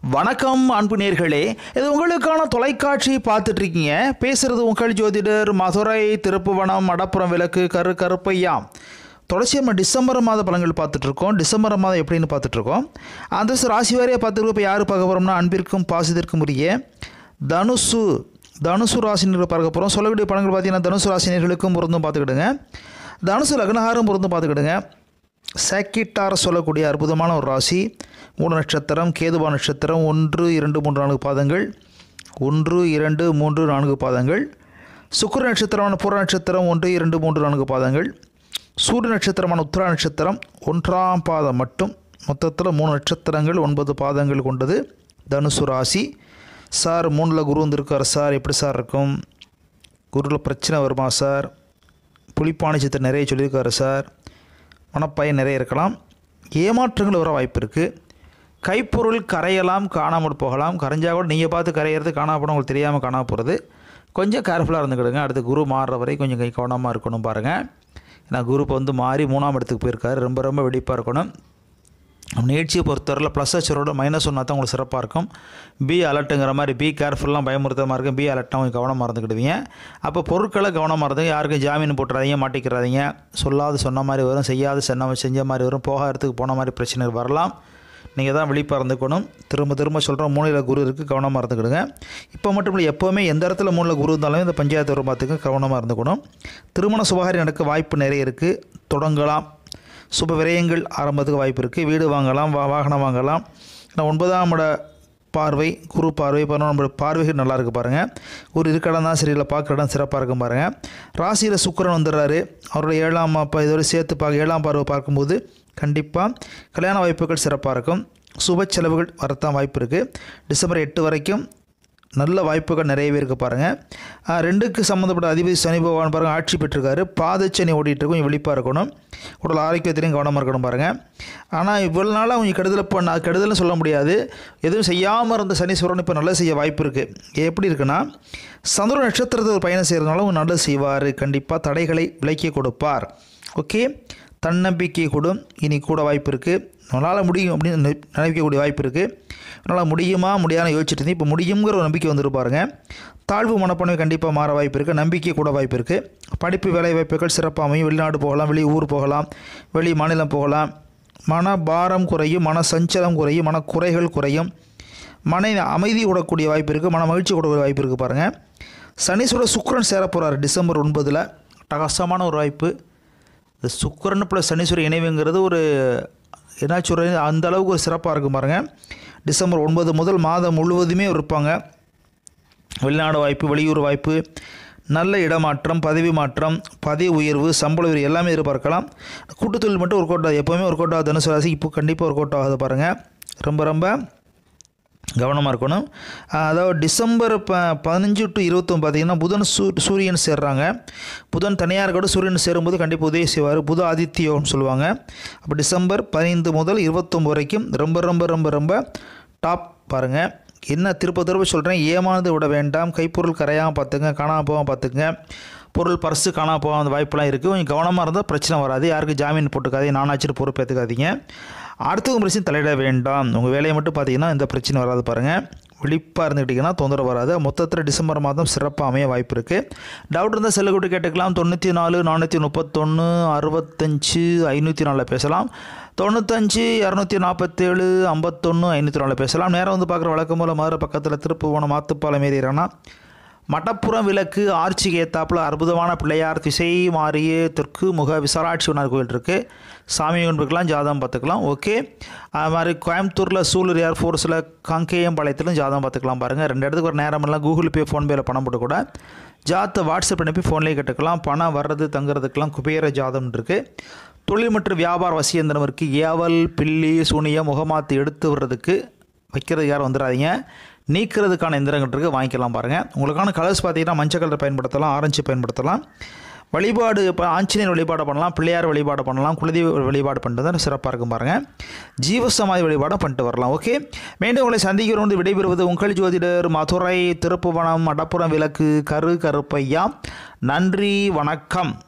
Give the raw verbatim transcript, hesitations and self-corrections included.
வணக்கம் அன்பு நேர்களே, இது உங்களுக்கான தொலைக்காட்சி பார்த்துட்டு இருக்கீங்க. பேசுகிறது உங்கள் ஜோதிடர் மதுரை திருப்புவனம் மடப்புறம் விளக்கு கரு கருப்பையா. தொடர்ச்சி நம்ம டிசம்பர் மாத பலன்கள் பார்த்துட்ருக்கோம். டிசம்பர் மாதம் எப்படின்னு பார்த்துட்ருக்கோம். அந்த ராசி வாரியாக பார்த்துருக்கோம். இப்போ யார் பார்க்க போகிறோம்னா அன்பிற்கும் பாசித்திற்கும் உரிய தனுசு தனுசு ராசினியர்கள் பார்க்க போகிறோம். சொல்லக்கூடிய பலன்கள் பார்த்தீங்கன்னா தனுசு ராசினியர்களுக்கும் பொருந்தும் பார்த்துக்கிடுங்க. தனுசு லக்னஹாரம் பொருந்தும் பார்த்துக்கிடுங்க. சக்கிட்டார சொல்லக்கூடிய அற்புதமான ஒரு ராசி. மூணு நட்சத்திரம், கேதுபா நட்சத்திரம், ஒன்று இரண்டு மூன்று நான்கு பாதங்கள், ஒன்று இரண்டு மூன்று நான்கு பாதங்கள். சுக்கிர நட்சத்திரமான பூர நட்சத்திரம், ஒன்று இரண்டு மூன்று நான்கு பாதங்கள். சூரிய நட்சத்திரமான உத்திரா நட்சத்திரம் ஒன்றாம் பாதம் மட்டும். மொத்தத்தில் மூணு நட்சத்திரங்கள் ஒன்பது பாதங்கள் கொண்டது தனுசு ராசி. சார் மூணில் குரு வந்திருக்கார் சார், எப்படி சார் இருக்கும்? குருவில் பிரச்சனை வருமா சார்? புலிப்பாணி சித்திரம் நிறைய சொல்லியிருக்காரு சார். மனப்பயன் நிறைய இருக்கலாம். ஏமாற்றங்கள் வர வாய்ப்பு இருக்குது. கைப்பொருள் கரையலாம், காணாமல் போகலாம். கரைஞ்சால் கூட நீங்கள் பார்த்து கரையிறது, காணாமல் உங்களுக்கு தெரியாமல் காணாமல் போகிறது. கொஞ்சம் கேர்ஃபுல்லாக இருந்துக்கிடுங்க. அடுத்து குரு மாறுற வரை கொஞ்சம் கை கவனமாக இருக்கணும் பாருங்கள். ஏன்னா குரு இப்போ வந்து மாறி மூணாம் இடத்துக்கு போயிருக்காரு. ரொம்ப ரொம்ப வெடிப்பாக இருக்கணும். நிகழ்ச்சியை பொறுத்தவரையில் ப்ளஸ் அச்சரோட மைனஸ் ஒன்றா தான் உங்களுக்கு சிறப்பாக இருக்கும். பி அலர்ட்டுங்கிற மாதிரி பி கேர்ஃபுல்லாம் பயமுறுத்தமாக இருக்கும். பி அலர்ட்டாக கொஞ்சம் கவனமாக இருந்துக்கிடுவீங்க. அப்போ பொருட்களை கவனமாக இருந்துங்க. யாருக்கும் ஜாமீன் போட்டுறாதீங்க, மாட்டிக்கிறாதீங்க. சொல்லாது சொன்ன மாதிரி வரும், செய்யாது சொன்ன செஞ்ச மாதிரி வரும், போக இடத்துக்கு போன மாதிரி பிரச்சனை வரலாம். நீங்கள் தான் விழிப்பாக இருந்துக்கணும். திரும்ப திரும்ப சொல்கிறோம், மூணில் குரு இருக்குது, கவனமாக இருந்துக்கிடுங்க. இப்போ மட்டும் இல்லை, எப்போவுமே எந்த இடத்துல மூணில் குரு இருந்தாலும் இந்த பஞ்சாயத்து வரும் பார்த்துக்க கவனமாக இருந்துக்கணும். திருமண சுபகாரி நடக்க வாய்ப்பு நிறைய இருக்குது. தொடங்கலாம். சுப விரயங்கள் ஆரம்பத்துக்கு வாய்ப்பு இருக்குது. வீடு வாங்கலாம், வா வாகனம் வாங்கலாம். ஆனால் ஒன்பதாம் இட பார்வை, குரு பார்வை, பதினொன்று பார்வைகள் நல்லா இருக்குது பாருங்கள். ஒரு இருக்க இடம் தான் சரியில்லை, பார்க்குற இடம் சிறப்பாக இருக்கும் பாருங்கள். ராசியில் சுக்கிரன் வந்துடுறாரு. அவருடைய ஏழாம் அப்போ இதோட சேர்த்து பார்க்க ஏழாம் பார்வை பார்க்கும்போது கண்டிப்பாக கல்யாண வாய்ப்புகள் சிறப்பாக இருக்கும். சுப செலவுகள் வரத்தான் வாய்ப்பு இருக்குது. டிசம்பர் எட்டு வரைக்கும் நல்ல வாய்ப்புகள் நிறையவே இருக்குது பாருங்கள். ரெண்டுக்கு சம்மந்தப்பட்ட அதிபதி சனி பகவான் பாருங்கள் ஆட்சி பெற்றிருக்காரு. பாதச்சனி ஓடிட்டுருக்கும். கொஞ்சம் விழிப்பாக இருக்கணும். உடல் ஆரோக்கியத்திலையும் கவனமாக இருக்கணும் பாருங்கள். ஆனால் இவ்வளோ நாளாக அவங்க கெடுதலை பண்ண கெடுதல்னு சொல்ல முடியாது. எதுவும் செய்யாமல் இருந்த சனீஸ்வரன் இப்போ நல்லது செய்ய வாய்ப்பு இருக்குது. எப்படி இருக்குன்னா, சந்திர நட்சத்திரத்தை ஒரு பயணம் செய்கிறதுனால அவங்க நல்லது செய்வார். கண்டிப்பாக தடைகளை விலக்கி கொடுப்பார். ஓகே, தன்னம்பிக்கை கூடும். இனி கூட வாய்ப்பு இருக்குது. நம்மளால் முடியும் அப்படின்னு நினைக்கக்கூடிய வாய்ப்பு இருக்குது. அதனால் முடியுமா முடியாமல் யோசிச்சுட்டு இருந்தேன். இப்போ முடியுங்கிற ஒரு நம்பிக்கை வந்துருப்பாருங்க. தாழ்வு மனப்பான்மை கண்டிப்பாக மாற வாய்ப்பு இருக்குது. நம்பிக்கை கூட வாய்ப்பு இருக்குது. படிப்பு வேலை வாய்ப்புகள் சிறப்பாக அமையும். வெளிநாடு போகலாம், வெளி ஊர் போகலாம், வெளி மாநிலம் போகலாம். மன பாரம் குறையும், மன சஞ்சலம் குறையும், மன குறைகள் குறையும். மன அமைதி விடக்கூடிய வாய்ப்பு இருக்குது. மன மகிழ்ச்சி விடக்கூடிய வாய்ப்பு இருக்குது பாருங்கள். சனீஸ்வரர் சுக்கிரன் சேர போகிறார் டிசம்பர் ஒன்பதில். அட்டகாசமான ஒரு வாய்ப்பு. இந்த சுக்கிரன் ப்ளஸ் சனீஸ்வரர் இணைவுங்கிறது ஒரு என்ன சொல்கிறது, அந்த அளவுக்கு ஒரு சிறப்பாக இருக்கும் பாருங்கள். டிசம்பர் ஒன்பது முதல் மாதம் முழுவதுமே இருப்பாங்க. வெளிநாடு வாய்ப்பு, வெளியூர் வாய்ப்பு, நல்ல இடமாற்றம், பதவி மாற்றம், பதவி உயர்வு, சம்பள உயர்வு எல்லாமே எதிர்பார்க்கலாம். கூட்டுத்தொழில் மட்டும் ஒர்க் அவுட் ஆகுது. எப்போவுமே ஒர்க் அவுட் ஆகுது தனுசு ராசி. இப்போ கண்டிப்பாக ஒர்க் அவுட் ஆகுது பாருங்கள். ரொம்ப ரொம்ப கவனமாக இருக்கணும். அதாவது டிசம்பர் ப பதினஞ்சு டு இருபத்தொன்று பார்த்திங்கன்னா புதன் சூ சூரியன் சேர்றாங்க. புதன் தனியார் கூட சூரியன் சேரும்போது கண்டிப்பாக உதவி செய்வார். புத ஆதித்யோன்னு சொல்லுவாங்க. அப்போ டிசம்பர் பதினைந்து முதல் இருபத்தொம்பது வரைக்கும் ரொம்ப ரொம்ப ரொம்ப ரொம்ப டாப் பாருங்கள். என்ன திருப்ப திருப்ப சொல்கிறேன், ஏமாந்து விட வேண்டாம். கைப்பொருள் கரையாமல் பார்த்துங்க, காணாமல் போகாமல் பார்த்துக்குங்க. பொருள் பர்ஸு காணாமல் போக அந்த வாய்ப்பெலாம் இருக்குது. கொஞ்சம் கவனமாக இருந்தால் பிரச்சனை வராது. யாருக்கும் ஜாமீன் போட்டுக்காதீங்க, நானாச்சும் பொறுப்பேற்றுக்காதீங்க. அடுத்தவங்க பிரச்சனை தலையிட வேண்டாம். உங்கள் வேலையை மட்டும் பார்த்தீங்கன்னா இந்த பிரச்சனை வராது பாருங்கள். விழிப்பாக இருந்துக்கிட்டிங்கன்னா தொந்தரவு வராது. மொத்தத்தில் டிசம்பர் மாதம் சிறப்பாக அமைய வாய்ப்பு இருக்குது. டவுட் இருந்தால் செல்ல கூட்டு கேட்டுக்கலாம். தொண்ணூற்றி நாலு நானூற்றி முப்பத்தொன்று அறுபத்தஞ்சு ஐநூற்றி நாலில் பேசலாம். தொண்ணூத்தஞ்சு இரநூத்தி நாற்பத்தேழு ஐம்பத்தொன்று ஐநூற்றி நாலில் பேசலாம். நேரம் வந்து பார்க்குற வழக்கம் போல் மதுரை பக்கத்தில் திருப்புவனம் மாத்துப்பாலம் ஏறிறானா மடப்புறம் விளக்கு ஆர்ச்சிக்கு ஏத்தாப்பில் அற்புதமான பிள்ளையார் திசை மாறிய தெற்கு முக விசாலாட்சி விநாயகர் கோயில் இருக்குது. சாமி கும்பிட்டுக்கலாம், ஜாதகம் பார்த்துக்கலாம். ஓகே, அது மாதிரி கோயம்புத்தூரில் சூலூர் ஏர்ஃபோர்ஸில் காங்கேயம்பாளையத்திலும் ஜாதகம் பார்த்துக்கலாம் பாருங்கள். ரெண்டு இடத்துக்கு ஒரு நேரம் எல்லாம் கூகுள் பே, ஃபோன்பேயில் பணம் போட்டு கூட ஜாத்தை வாட்ஸ்அப் அனுப்பி ஃபோன்லேயே கட்டுக்கலாம். பணம் வர்றது தங்குறதுக்கெல்லாம் குபேர ஜாதம் இருக்குது. தொழில் மற்றும் வியாபார வசியந்திரம் இருக்குது. ஏவல், பில்லி, சூனியம், முகமாத்து எடுத்து வர்றதுக்கு வைக்கிறது யாரும் வந்துடாதீங்க. நீக்கிறதுக்கான எந்திரங்கள் இருக்குது, வாங்கிக்கலாம் பாருங்கள். உங்களுக்கான கலர்ஸ் பார்த்தீங்கன்னா மஞ்சள் கலர் பயன்படுத்தலாம், ஆரஞ்சு பயன்படுத்தலாம். வழிபாடு இப்போ ஆஞ்சநேயர் வழிபாடு பண்ணலாம், பிள்ளையார் வழிபாடு பண்ணலாம், குலதெய்வ வழிபாடு பண்ணிட்டு தான் சிறப்பாக இருக்கும் பாருங்கள். ஜீவசமாதி வழிபாடும் பண்ணிட்டு வரலாம். ஓகே, மீண்டும் உங்களை சந்திக்கிறோம். விடைபெறுவது உங்கள் ஜோதிடர் மதுரை திருப்புவனம் மடப்புறம் விளக்கு கரு கருப்பையா. நன்றி, வணக்கம்.